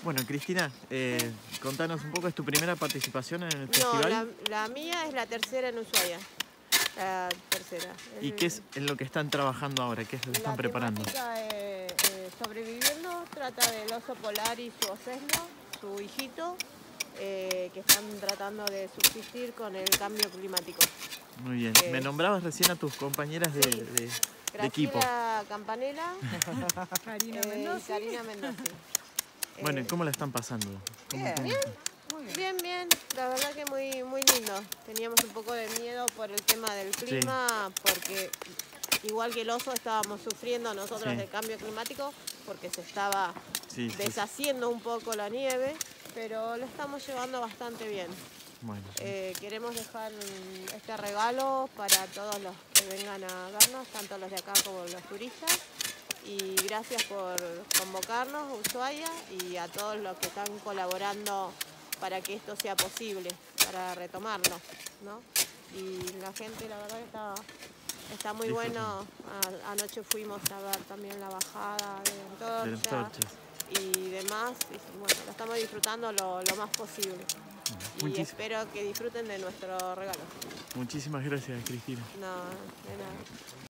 Bueno, Cristina, contanos un poco, ¿es tu primera participación en el No, festival? la mía es la tercera en Ushuaia. La tercera. ¿Y qué es en lo que están trabajando ahora? ¿Qué es lo que están preparando? La temática es sobreviviendo, trata del oso polar y su osesno, su hijito, que están tratando de subsistir con el cambio climático. Muy bien. Me nombrabas recién a tus compañeras Sí. de equipo. Graciela Campanella, Karina Mendoza. Karina Mendoza. Bueno, ¿y cómo la están pasando? Bien. Bien. Muy bien. Bien, bien, la verdad que muy lindo. Teníamos un poco de miedo por el tema del clima, porque igual que el oso estábamos sufriendo nosotros del cambio climático, porque se estaba deshaciendo un poco la nieve, pero lo estamos llevando bastante bien. Bueno. Queremos dejar este regalo para todos los que vengan a vernos, tanto los de acá como los turistas. Y gracias por convocarnos, Ushuaia, y a todos los que están colaborando para que esto sea posible, para retomarlo, ¿no? Y la gente, la verdad que está muy bueno. Anoche fuimos a ver también la bajada de antorchas y demás. Y bueno, lo estamos disfrutando lo más posible. Y espero que disfruten de nuestro regalo. Muchísimas gracias, Cristina. No, de nada.